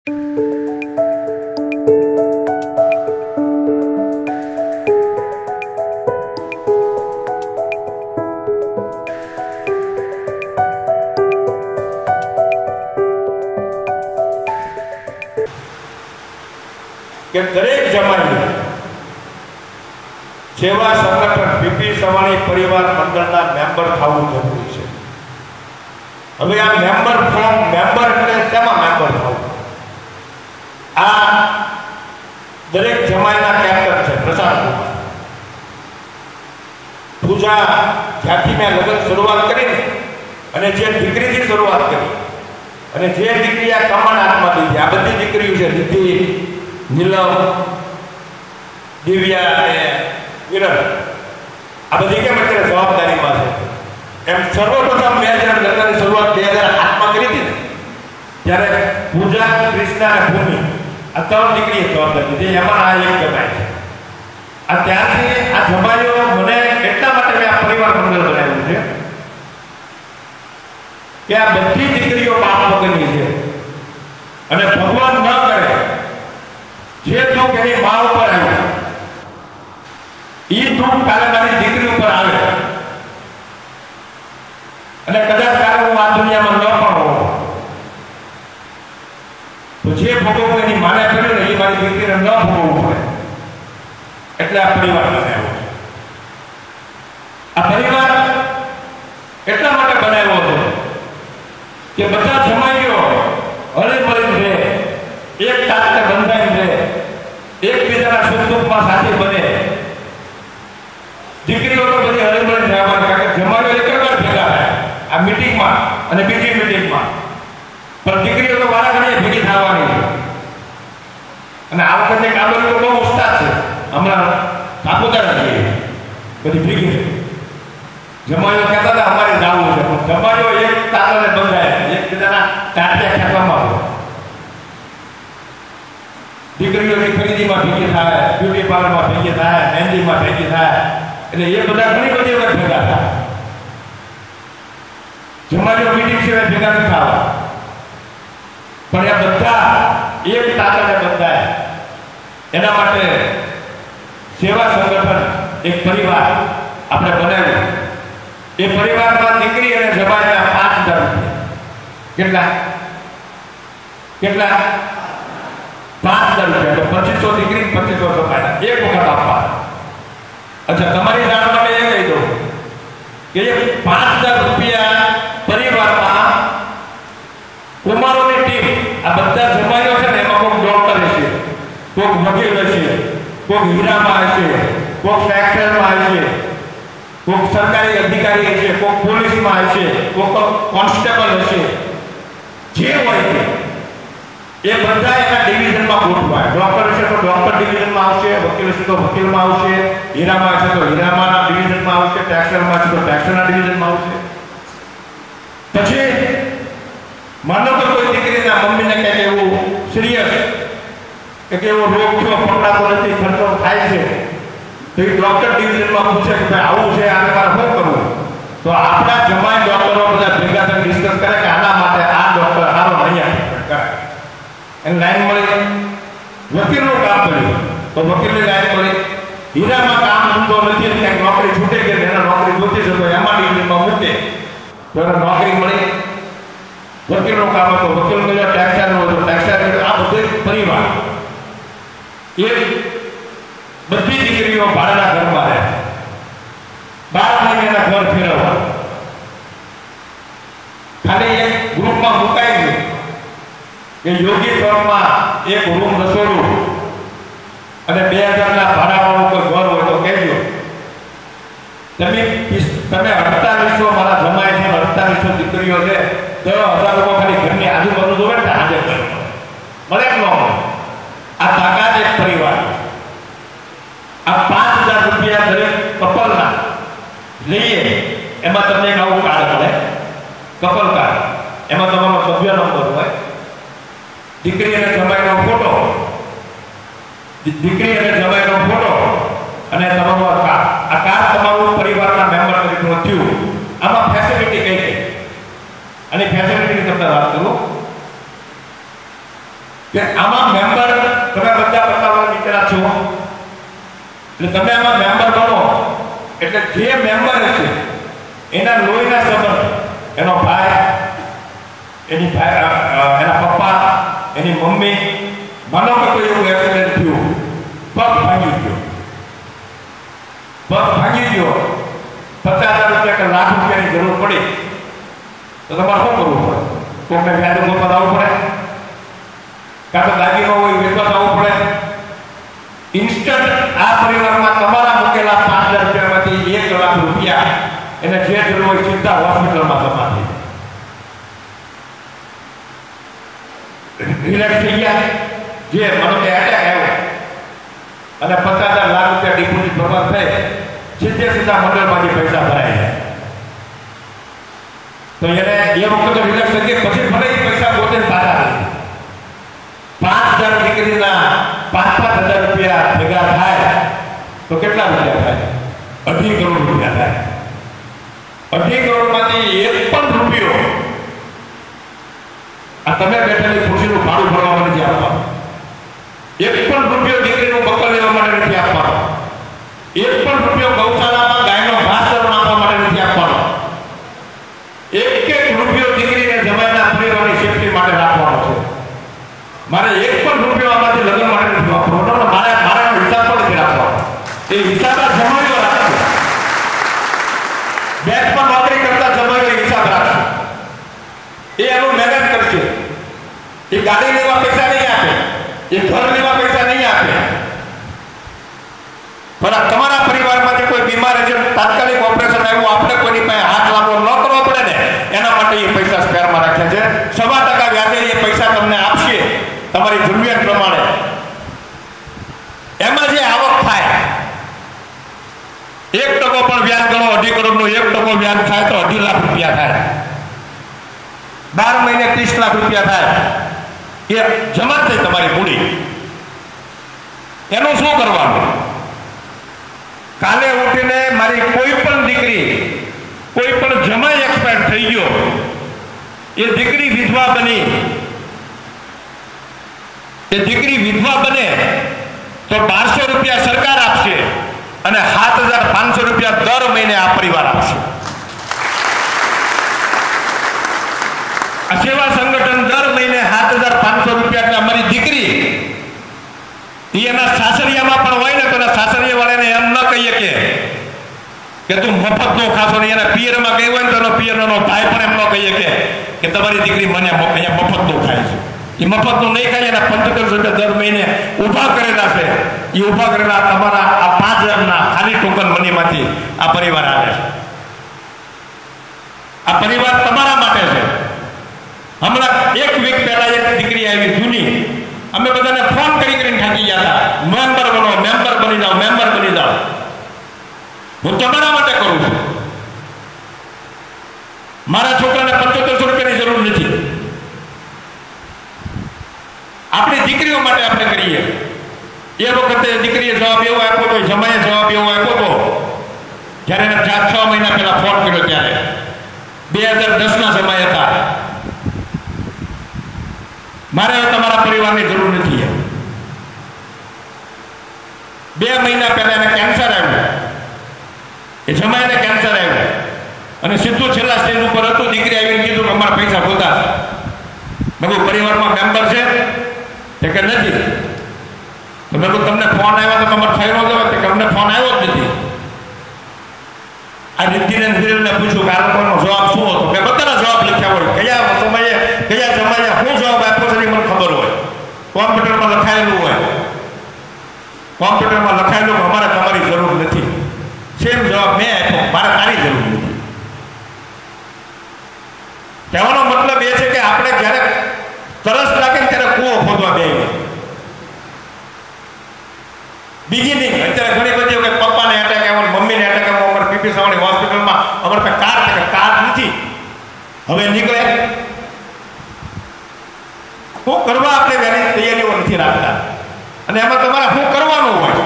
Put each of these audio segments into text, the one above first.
કે દરેક જમાને સેવા સંગઠન પીપી સવાણી પરિવાર મંડળના મેમ્બર થવું જરૂરી છે. હવે આ મેમ્બર ફોર્મ મેમ્બર એટલે શેમાં મેમ્બર થવું? આ દરેક જમાઈના કેપ્ટન છે પ્રસાદ કુમાર. પૂજા જ્યાંથી મેં લગ્ન શરૂઆત કરીને અને જે દીકરીથી શરૂઆત કરી અને જે દીકરી આ કમાન હાથમાં લીધી, આ બધી દીકરીઓ છે, રિદ્ધિ, નીલમ, દિવ્યા અને વિરલ, આ બધી કેમ અત્યારે જવાબદારીમાં છે. એમ સર્વપ્રથમ મેં જ્યારે લગ્નની શરૂઆત 2008માં કરી હતી ને ત્યારે પૂજા, કૃષ્ણા અને ભૂમિ આ ત્રણ દીકરીએ જવાબદારી લીધી. એમાં આ એક જમાઈ છે. આ ત્યારથી આ જમાઈઓ મને એટલા માટે મેં આ પરિવાર મંડળ બનાવ્યું છે કે આ બધી દીકરીઓ બાપ વગરની છે અને ભગવાન ન કરે જે દુઃખ એની મા ઉપર આવ્યું એ દુઃખ કાલે મારી દીકરી ઉપર આવે અને કદાચ કાલે હું આ દુનિયામાં ન પણ હોઉં તો જે ભોગવવું એની માને કર્યું ને એ મારી દીકરીને ન ભોગવવું પડે. એટલે આ પરિવાર બનાવ્યો છે. આ પરિવાર એટલા માટે બનાવ્યો છે કે બધા જમાઈઓ હળી મળીને રહે, એક સાથે બંધાઈને રહે, એકબીજાના સુખ દુઃખમાં સાથે બને. દીકરીઓ તો બધી હળી મળીને રહેવાની, કારણ કે જમાઈઓ એક જ વાર ભેગા થાય આ મીટિંગમાં અને બીજી મીટિંગમાં, પણ દીકરીઓ તો વારા ઘડીએ ભેગી થવાની છે. અને આ વખતે કાબલીઓ બહુ ઉસ્તાદ છે. હમણાં સાપુતારા જઈએ બધી ભેગી જમાઈઓ કહેતા હતા અમારે જવું છે, પણ જમાઈઓ એક તાતને બંધાય, એકબીજાના ટાંટિયા ખેંચવામાં આવે. દીકરીઓની ખરીદીમાં ભેગી થાય, બ્યુટી પાર્લરમાં ભેગી થાય, મહેંદીમાં ભેગી થાય, એટલે એ બધા ઘણી બધી વખત ભેગા થાય. જમાઈઓ મીટિંગ સિવાય ભેગા નથી થવા, પણ એ બધા એક તાતને બંધાય. એના માટે સેવા સંગઠન એક પરિવાર આપણે બનાવ્યું. એ પરિવારમાં દીકરી અને જમાઈના 5,000 રૂપિયા. કેટલા 5,000 રૂપિયા. તો 2500 દીકરી, 2500 જમાઈના એક વખત આપવા. અચ્છા, તમારી જાણ માટે એ કહી દઉં કે એ 5,000 રૂપિયા પરિવારમાં કુમારોની ટીમ, આ બધા જમાઈઓ છે ને એમાં કોઈક ડોક્ટર હશે, કોઈક વકીલ હશે, કોઈક હીરામાં હશે, કોઈક ફેક્ટરીમાં હશે, કોઈક સરકારી અધિકારી હશે, કોઈક પોલીસમાં હશે, કોઈક કોન્સ્ટેબલ હશે. જે હોય એ બધા એના ડિવિઝનમાં ગોઠવાય. ડોક્ટર હશે તો ડોક્ટર ડિવિઝનમાં આવશે, વકીલ હશે તો વકીલમાં આવશે, હીરામાં હશે તો હીરામાંના ડિવિઝનમાં આવશે, ટેક્સટાઇલમાં હશે તો ટેક્સટાઇલના ડિવિઝનમાં આવશે. પછી માનો કે કોઈ દીકરીના મમ્મીને કંઈક એવું સિરિયસ કે એવો રોગ થયો, પકડાતો નથી, ખર્ચો થાય છે, તો એ ડોક્ટર ડિવિઝનમાં પૂછે કે ભાઈ આવું છે, આને મારે શું કરવું? તો આપણા જમાઈ ડોક્ટરો બધા ભેગા થઈને ડિસ્કસ કરે કે આના માટે આ ડોક્ટર સારો અહીંયા કરાય. એને લાઈન મળી. વકીલનું કામ કર્યું તો વકીલની લાઈન મળી. હીરામાં કામ ધંધો નથી, ક્યાંક નોકરી છૂટે ગઈ, એને નોકરી જોતી છે તો એમાં ડિવિઝનમાં મૂકે તો એને નોકરી મળી. વકીલનું કામ હતું, વકીલ કર્યો, ટેક્સટાઇલનું હતું, ટેક્સટાઇલ. આ બધું પરિવાર. એ બધી દીકરીઓ ભાડાના ઘરમાં રહે, 12 મહિનાના ઘર ફેરવવા. ખાલી એક ગ્રુપમાં મુકાઈ ગયું કે યોગી ફોર્મમાં એક રૂમ રસોડું અને 2000ના ભાડાવાળું કોઈ ઘર હોય તો કહેજો. તમે 4800 મારા જમાય છે, 4800 દીકરીઓ છે, 10,000 લોકો ખાલી ઘરની આજુબાજુ જોવે ને હાજર કરે મળે કે ન મળે? આ તાકાત એક પરિવાર. આ 5,000 રૂપિયા દરેક કપલના લઈએ, એમાં તમને એક આવું કાર્ડ મળે, કપલ કાર્ડ. એમાં તમારો સભ્ય નંબર હોય, દીકરી અને જમાઈનો ફોટો, દીકરી અને જમાઈનો ફોટો અને તમારો કાર્ડ. આ કાર્ડ તમારું પરિવારના મેમ્બર તરીકે થયું. આમાં ફેસિલિટી કઈ કઈ અને ફેસિલિટીની તમને વાત કરું કે આમાં મેમ્બર તમે બધા બતાવવા નીકળ્યા છો, એટલે તમે આમાં મેમ્બર બનો એટલે જે મેમ્બર છે એના લોહીના સંબંધ, એનો ભાઈ, એના પપ્પા, એની મમ્મી, માનો કે કોઈ એવું એક્સિડન્ટ થયું, પગ ભાંગી ગયો, 50,000 રૂપિયા કે લાખ રૂપિયાની જરૂર પડી તો તમારે શું કરવું પડે? કોઈને વ્યાજ ગોતવા આવવું પડે, કાં તો દાગીનો હોય વેચવા આવવું પડે. ઇન્સ્ટન્ટ આ પરિવારમાં તમારા મૂકેલા 5,000 રૂપિયામાંથી 1 લાખ રૂપિયા એને જે જરૂર હોય સીધા હોસ્પિટલમાં જમા થઈ રિલેક્સ થઈ ગયા. જે મને કે એટેક આવ્યો અને 50,000 લાખ રૂપિયા ડિપોઝિટ ભરવા થઈ, સીધા મંડળમાંથી પૈસા ભરાય તો એને એ વખતે રિલેક્સ થઈ ગઈ. પછી ભલે એ પૈસા પોતે પાછા આવે. 5,000 દીકરીના 5,000 રૂપિયા ભેગા થાય તો કેટલા રૂપિયા થાય? 2.5 કરોડ રૂપિયા થાય. 2.5 કરોડમાંથી 1 પણ રૂપિયો આ તમે બેઠેલી ખુરશીનું ભાડું ભરવા માટે નથી આપવાનું. 1 પણ રૂપિયો દીકરીનું બકલ લેવા માટે નથી આપવાનો. 1 પણ રૂપિયો ગૌશાળામાં ગાયનો ઘાસ નાખવા માટે નથી આપવાનો. 1 રૂપિયો દીકરીને જમાઈના પરિવારની સેફટી માટે રાખવાનો છે. મારે 1 પણ રૂપિયો આમાંથી લગ્ન માટે નથી વાપરવાનો. મારે હિસાબ પણ નથી રાખવાનો. એ હિસાબ જમાઈઓ રાખશે. બેંકમાં નોકરી કરતા જમાઈઓ હિસાબ રાખશે. એ એનું મેનેજ કરશે. એ ગાડી લેવા પૈસા નહીં આપે, એ ઘર લેવા પૈસા નહીં આપે. પણ તમારા પરિવારમાંથી કોઈ બીમાર છે, તાત્કાલિક ઓપરેશન આવ્યું, આપણે કોઈની પાસે હાથ લાંબો ન કરવો પડે ને એના માટે એ પૈસા સ્પેરમાં રાખ્યા છે. 100% વ્યાજે એ પૈસા તમને આપશે તમારી જરૂરિયાત પ્રમાણે. એમાં જે આવક થાય 1% પણ વ્યાજ ગણો, 2.5 કરોડનું 1% વ્યાજ થાય તો 2.5 લાખ રૂપિયા થાય. 12 મહિને 30 લાખ રૂપિયા થાય. એ જમા થઈ તમારી મૂડી. એનું શું કરવાનું? કાલે ઉઠીને મારી કોઈ પણ દીકરી, કોઈ પણ જમાઈ એક્સપાયર થઈ ગયો, એ દીકરી વિધવા બની, એ દીકરી વિધવા બને તો 1200 રૂપિયા સરકાર આપશે અને 7,500 રૂપિયા દર મહિને આ પરિવાર આપશે. આ સેવા સંગઠન દર મહિને 7,500 રૂપિયા અમારી દીકરી એના સાસરિયામાં પણ હોય ને તો એના સાસરિયા વાળાને એમ ન કહીએ કે તું મફત નો ખાશો ને. એના પિયરમાં ગઈ હોય ને તો એનો પિયરનો ભાઈ પણ એમ ન કહીએ કે તમારી દીકરી મને અહીંયા મફત નું ખાય છે. એ મફત નું નહીં ખાય. એના 75 રૂપિયા દર મહિને ઉભા કરેલા છે. એ ઉભા કરેલા તમારા આ 5,000ના ખાલી ટોકન મનીમાંથી આ પરિવાર આવે છે. આ પરિવાર તમારા માટે છે. હમણાં 1 વીક પહેલા એક દીકરી આવી જૂની, અમે બધાને ફોન કરીને થાકી ગયા હતા, મેમ્બર બનો, મેમ્બર બની જાઓ, મેમ્બર બની જાઓ. હું તમારા માટે કરું છું. મારા છોકરાને 7500 રૂપિયાની જરૂર નથી. આપણી દીકરીઓ માટે આપણે કરીએ. એ વખતે દીકરીએ જવાબ એવો આપ્યો હતો, જમાઈએ જવાબ એવો આપ્યો હતો જ્યારે એને 6 મહિના પહેલા ફોન કર્યો ત્યારે 2010ના સમય હતા. મારે તમારા પરિવારની જરૂર નથી. 2 મહિના પહેલા એને કેન્સર આવ્યું. એ જમાઈને કેન્સર આવ્યું અને સીધું છેલ્લા સ્ટેજ ઉપર હતું. દીકરી આવીને કીધું કે અમારા પૈસા ખોટા છે. બધું પરિવારમાં મેમ્બર છે કે નથી? તો મેં તમને ફોન આવ્યા તો તમારે થયેલો જ હોય કે અમને ફોન આવ્યો જ નથી. આ રીતિને પૂછ્યું કે આ લોકોનો જવાબ શું હતો? મેં બધાના જવાબ લખ્યા હોય. કયા સમયે કયા જમાએ શું જવાબ આપ્યો છે મને ખબર હોય. કોમ્પ્યુટરમાં લખાયેલું હોય. કોમ્પ્યુટરમાં લખાયેલું અમારે તમારી જરૂર નથી. સેમ જવાબ મેં આપ્યો, મારે તારી જરૂર નથી. કહેવાનો મતલબ એ છે કે આપણે જ્યારે તરસ લાગે ત્યારે કૂવો ખોદવા બેસીએ. બીજી નહીં. અત્યારે ઘણી બધી કે પપ્પાને એટેક આવ્યો, મમ્મીને એટેક આવ્યો, અમારે પીપી સાવણી હોસ્પિટલમાં અમારે પાસે કાર નથી, હવે નીકળે. શું કરવા આપણે વહેલી તૈયારીઓ નથી રાખતા અને એમાં તમારે શું કરવાનું હોય?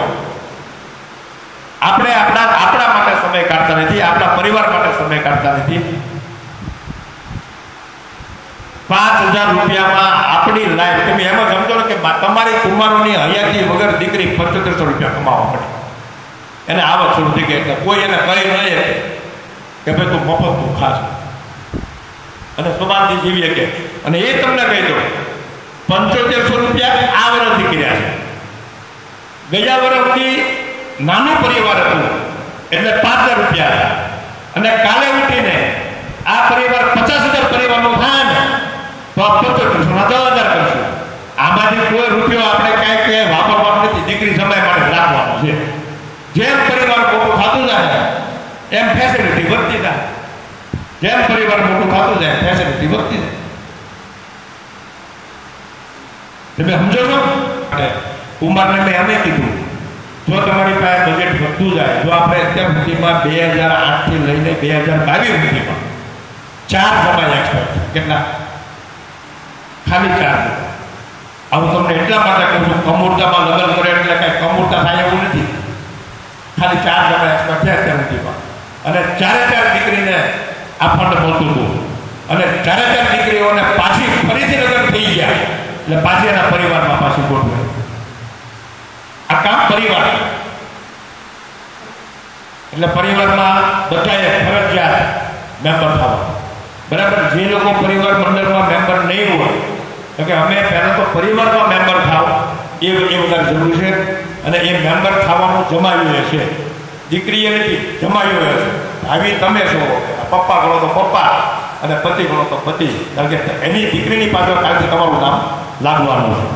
આપણે આપણા માટે સમય કાઢતા નથી, આપણા પરિવાર માટે સમય કાઢતા નથી. 5,000 રૂપિયામાં આપણી લાઈફ, તમે એમ જ સમજો કે તમારી કુમારોની હયાતી વગર દીકરી 7500 રૂપિયા કમાવા પડે, એને આવક શરૂ થઈ ગઈ. એટલે કોઈ એને કહી નહીં કે ભાઈ તું મફત તું ખાસ અને સમાજથી જીવીએ કે. અને એ તમને કહી દો 7500 રૂપિયા આ વર્ષથી કર્યા છે. ગયા વર્ષથી નાનું પરિવાર હતું એટલે 5,000 રૂપિયા હતા, અને કાલે ઉઠીને આ પરિવાર 50,000 પરિવારનું થાય ને તો 75,000 કરશું. આમાંથી કોઈ રૂપિયો આપણે કાંઈ વાપરવાનો નથી, દીકરી સમય માટે રાખવાનો છે. જેમ પરિવાર મોટું થતું જાય એમ ફેસિલિટી વધતી જાય, જેમ પરિવાર મોટું થતું જાય ફેસિલિટી વધતી જાય. તમે સમજો છો? કુમારને મેં એમ કીધું, જો તમારી પાસે બજેટ વધતું જાય, જો આપણે અત્યાર સુધીમાં 2008 થી લઈને 2022 સુધીમાં 4 જમાઈ એક્સપર્ટ, કેટલા? ખાલી 4. આવું તમને એટલા માટે કહું છું, કમૂરતામાં લગ્ન કરે એટલે કઈ કમૂરતા થાય એવું નથી. ખાલી 4 જમાઈ એક્સપર્ટ છે અત્યાર સુધીમાં, અને 4 દીકરીને આ ફંડ મળતું હતું, અને 4 દીકરીઓને પાછી ફરીથી લગ્ન થઈ ગયા એટલે પાછી એના પરિવારમાં પાછી ગોઠવે. આ કામ પરિવાર એટલે પરિવારમાં બધાએ ફરજિયાત મેમ્બર થવા. બરાબર? જે લોકો પરિવાર મંડળમાં મેમ્બર નહીં હોય તો કે અમે પહેલાં તો પરિવારમાં મેમ્બર થાવ એ વધારે જરૂરી છે. અને એ મેમ્બર થવાનું જમાવ્યું હશે, દીકરીએ નથી જમાવ્યું હશે. આવી તમે છો, પપ્પા ગણો તો પપ્પા અને પતિ ગણો તો પતિ, કારણ કે એની દીકરીની પાછળ કાલથી તમારું નામ લાગવાનું છે.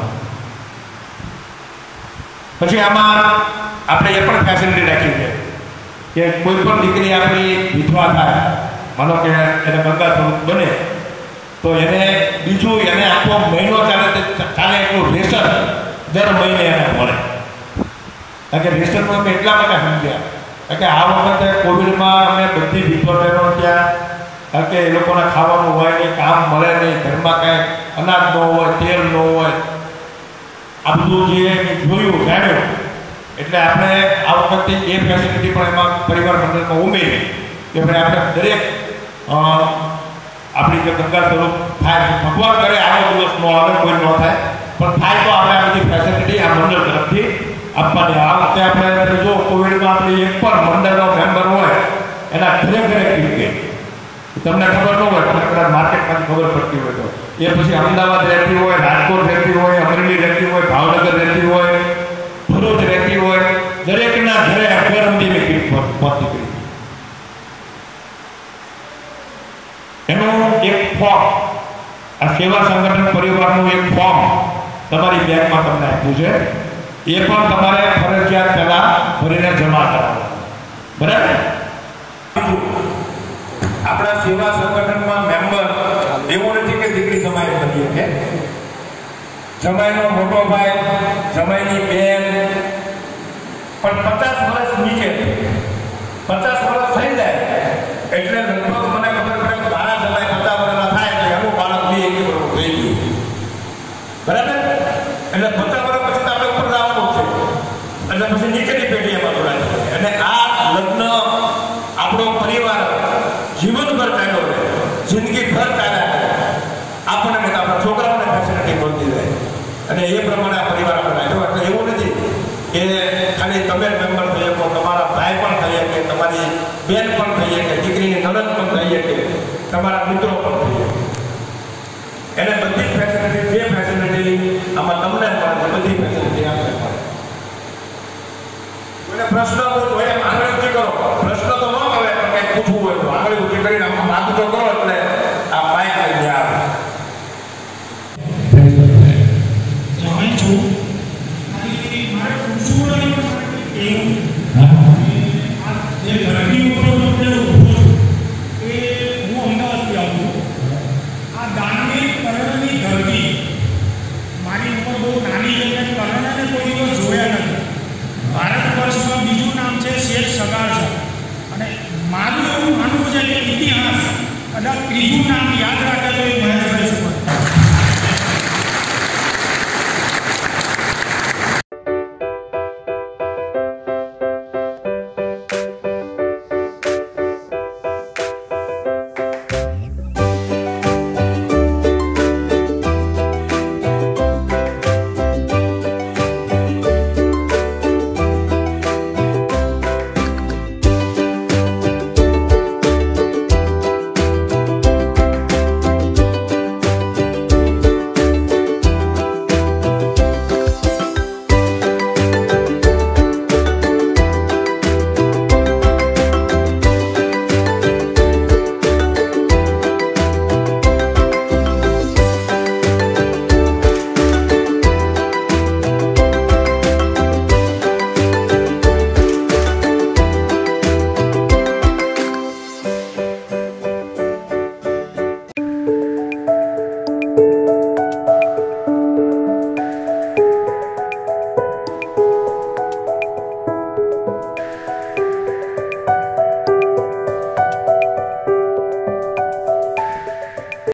પછી આમાં આપણે એ પણ ફેસિલિટી રાખી છે કે કોઈ પણ દીકરી આપણી વિધવા થાય, માનો કે એને ગંગા સ્વરૂપ બને તો એને બીજું એને આખો મહિનો ચાલે એટલું રેશન દર મહિને એને મળે. કારણ કે રેશનનું અમે એટલા માટે સમજ્યા કારણ કે આ વખતે કોવિડમાં અમે બધી વિધવા બહેનો ત્યાં, કારણ કે એ લોકોને ખાવાનું હોય નહીં, કામ મળે નહીં, ઘરમાં કાંઈ અનાજ ન હોય, તેલ ન હોય, આ બધું જે જોયું જાણ્યું એટલે આપણે આ વખતે એ ફેસિલિટી પણ એમાં પરિવાર મંડળમાં ઉમેરી કે ભાઈ આપણે દરેક આપણી જે ગંગા સ્વરૂપ થાય, ભગવાન કરે આવો દિવસ ન આવે, કોઈ ન થાય, પણ થાય તો આપણે આ બધી ફેસિલિટી આ મંડળ તરફથી આપવાની. આ વખતે આપણે જો કોવિડમાં આપણે એક પણ મંડળનો મેમ્બર હોય એના ઘરે કીટ ગઈ, તમને ખબર ન હોય, તમને કદાચ માર્કેટમાંથી ખબર પડતી હોય તો એ પછી અમદાવાદ રહેતી હોય, રાજકોટ રહેતી હોય, અમરેલી રહેતી હોય, ભાવનગર રહેતી હોય, ભરૂચ રહેતી હોય, દરેકના ઘરે 11 MBની કીટ પહોંચી ગઈ. એનું એક ફોર્મ, આ સેવા સંગઠન પરિવારનું એક ફોર્મ તમારી બેંકમાં તમને આપ્યું છે, એ પણ તમારે ફરજિયાત પહેલા ભરીને જમા કરાવવાનું. બરાબર? આપણા સેવા સંગઠનમાં મેમ્બર એવું નથી કે દીકરી જમાઈ બનીએ કે જમાઈનો મોટો ભાઈ, જમાઈની બેન પણ 50 વર્ષ નીચે, 50 વર્ષ થઈ જાય એટલે લગભગ મને ખબર પડે કે મારા જમાઈ 50 વર્ષના થાય એટલે એનું બાળક બી 1 વર્ષ થઈ ગયું. બરાબર? એટલે 50 વર્ષ પછી આપણે ઉપર આવવાનું છે એટલે પછી નીચેની પેઢી એમાં જોડાય. અને આ લગ્ન આપણો પરિવાર જીવનભર ચાલ્યો રહે, જિંદગીભર ચાલ્યા કરે, આપણને આપણા છોકરાઓને ફેસિલિટી મળતી રહે. અને એ પ્રમાણે આ પરિવાર આપણે રાખ્યો. એટલે એવું નથી કે ખાલી તમે મેમ્બર થઈ શકો, તમારા ભાઈ પણ થઈ શકે, તમારી બેન પણ થઈ શકે, દીકરીની નણંદ પણ થઈ શકે, તમારા મિત્રો પણ થઈ શકે. એને બધી ફેસિલિટી, જે ફેસિલિટી આમાં તમને મળે બધી ફેસિલિટી આપણે મળે. કોઈને પ્રશ્ન હોય એમ આંગળી ઊંચી કરો, પ્રશ્ન તો ન કરે પણ કંઈક પૂછવું હોય તો આંગળી ઊંચી કરીને માથું તો કરો એટલે આ માઇક લઈને આવે. મારે પૂછવું એવું જે ગરમી ઉપર ઉભો છું એ હું અમદાવાદથી આવું છું. આ દાનની કરણની ગરમી મારી ઉપર બહુ નાની છે, કરણને કોઈ દિવસ જોયા નથી. ભારત વર્ષમાં બીજું નામ છે શેઠ સગાર છે, અને મારું એવું માનવું છે કે ઇતિહાસ કદાચ ત્રીજું નામ યાદ રાખે તો એ મહેશ